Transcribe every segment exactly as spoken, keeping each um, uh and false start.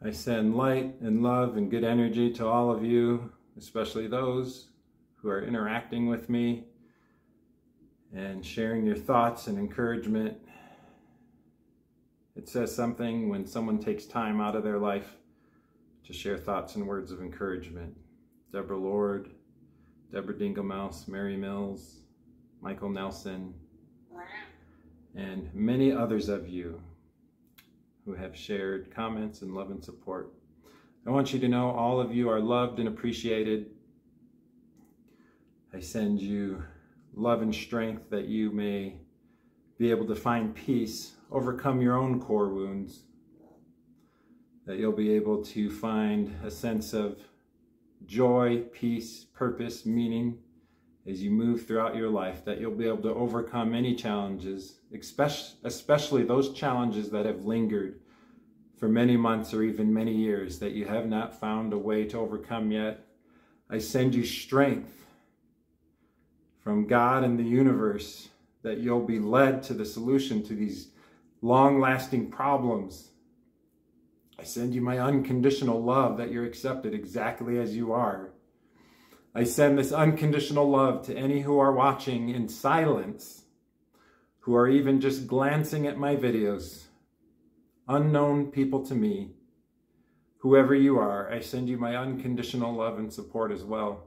I send light and love and good energy to all of you, especially those who are interacting with me and sharing your thoughts and encouragement. It says something when someone takes time out of their life to share thoughts and words of encouragement. Deborah Lord, Deborah Dinkelmouse, Mary Mills, Michael Nelson, and many others of you who have shared comments and love and support. I want you to know all of you are loved and appreciated. I send you love and strength that you may be able to find peace, overcome your own core wounds, that you'll be able to find a sense of joy, peace, purpose, meaning as you move throughout your life, that you'll be able to overcome any challenges, especially those challenges that have lingered for many months or even many years that you have not found a way to overcome yet. I send you strength from God and the universe that you'll be led to the solution to these long-lasting problems. I send you my unconditional love that you're accepted exactly as you are. I send this unconditional love to any who are watching in silence, who are even just glancing at my videos, unknown people to me. Whoever you are, I send you my unconditional love and support as well.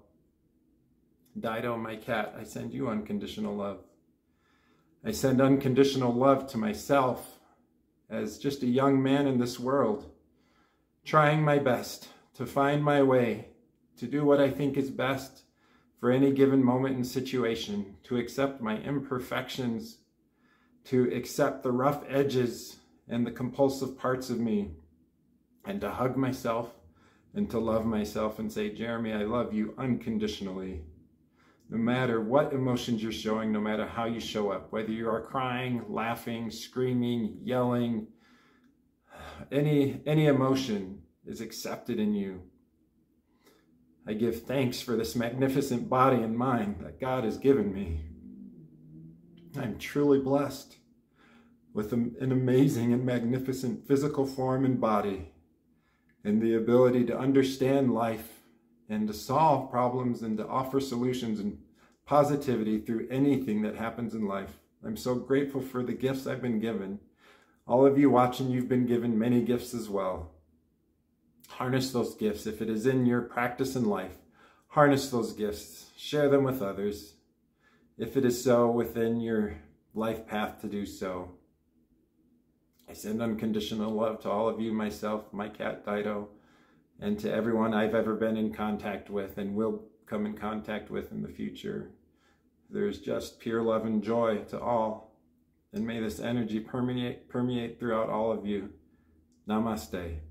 Dido, my cat, I send you unconditional love. I send unconditional love to myself as just a young man in this world, trying my best to find my way, to do what I think is best for any given moment and situation, to accept my imperfections, to accept the rough edges and the compulsive parts of me, and to hug myself and to love myself and say, Jeremy, I love you unconditionally. No matter what emotions you're showing, no matter how you show up, whether you are crying, laughing, screaming, yelling, any, any emotion is accepted in you. I give thanks for this magnificent body and mind that God has given me. I'm truly blessed with an amazing and magnificent physical form and body, and the ability to understand life and to solve problems and to offer solutions and positivity through anything that happens in life. I'm so grateful for the gifts I've been given. All of you watching, you've been given many gifts as well. Harness those gifts. If it is in your practice in life, harness those gifts. Share them with others. If it is so within your life path to do so. I send unconditional love to all of you, myself, my cat Dido, and to everyone I've ever been in contact with and will come in contact with in the future. There's just pure love and joy to all. And may this energy permeate, permeate throughout all of you. Namaste.